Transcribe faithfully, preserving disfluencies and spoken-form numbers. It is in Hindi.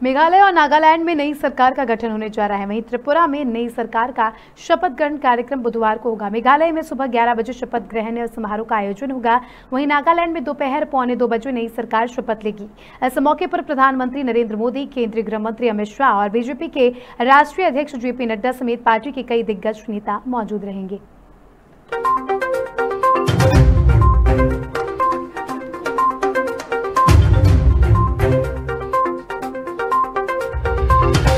मेघालय और नागालैंड में नई सरकार का गठन होने जा रहा है। वहीं त्रिपुरा में नई सरकार का शपथ ग्रहण कार्यक्रम बुधवार को होगा। मेघालय में सुबह ग्यारह बजे शपथ ग्रहण समारोह का आयोजन होगा। वहीं नागालैंड में दोपहर पौने दो बजे नई सरकार शपथ लेगी। इस मौके पर प्रधानमंत्री नरेंद्र मोदी, केंद्रीय गृह मंत्री अमित शाह और बीजेपी के राष्ट्रीय अध्यक्ष जेपी नड्डा समेत पार्टी के कई दिग्गज नेता मौजूद रहेंगे।